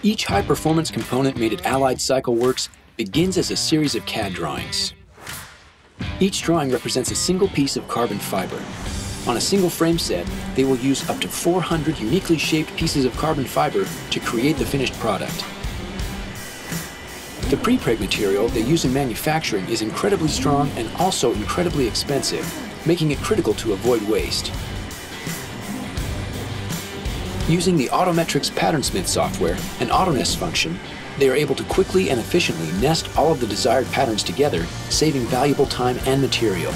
Each high-performance component made at Allied Cycle Works begins as a series of CAD drawings. Each drawing represents a single piece of carbon fiber. On a single frame set, they will use up to 400 uniquely shaped pieces of carbon fiber to create the finished product. The prepreg material they use in manufacturing is incredibly strong and also incredibly expensive, making it critical to avoid waste. Using the Autometrix PatternSmith software and AutoNest function, they are able to quickly and efficiently nest all of the desired patterns together, saving valuable time and material.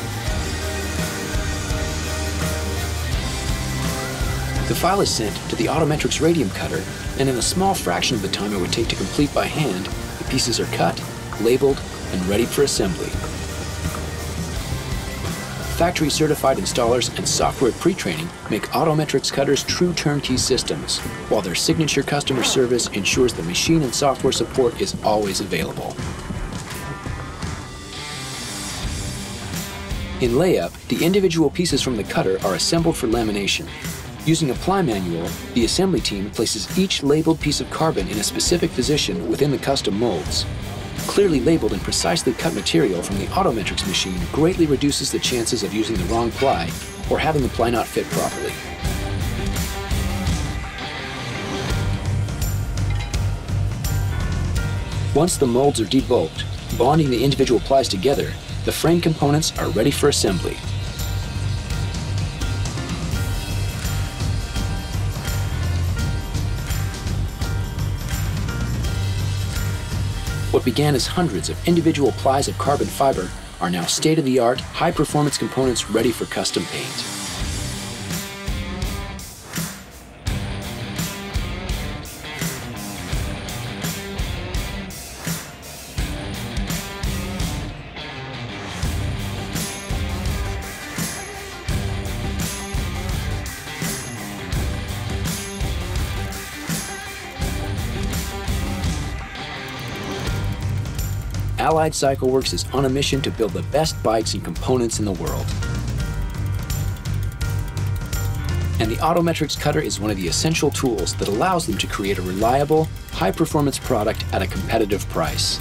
The file is sent to the Autometrix Radium cutter, and in a small fraction of the time it would take to complete by hand, the pieces are cut, labeled, and ready for assembly. Factory-certified installers and software pre-training make Autometrix cutters true turnkey systems, while their signature customer service ensures the machine and software support is always available. In layup, the individual pieces from the cutter are assembled for lamination. Using a ply manual, the assembly team places each labeled piece of carbon in a specific position within the custom molds. Clearly labeled and precisely cut material from the Autometrix machine greatly reduces the chances of using the wrong ply or having the ply not fit properly. Once the molds are debulked, bonding the individual plies together, the frame components are ready for assembly. What began as hundreds of individual plies of carbon fiber are now state-of-the-art, high-performance components ready for custom paint. Allied Cycle Works is on a mission to build the best bikes and components in the world. And the Autometrix cutter is one of the essential tools that allows them to create a reliable, high-performance product at a competitive price.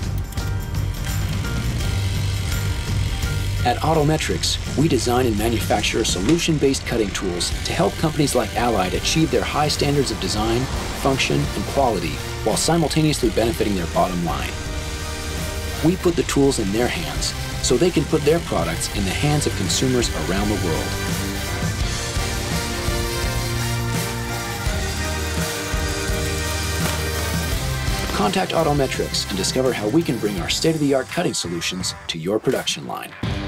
At Autometrix, we design and manufacture solution-based cutting tools to help companies like Allied achieve their high standards of design, function, and quality while simultaneously benefiting their bottom line. We put the tools in their hands so they can put their products in the hands of consumers around the world. Contact Autometrix and discover how we can bring our state-of-the-art cutting solutions to your production line.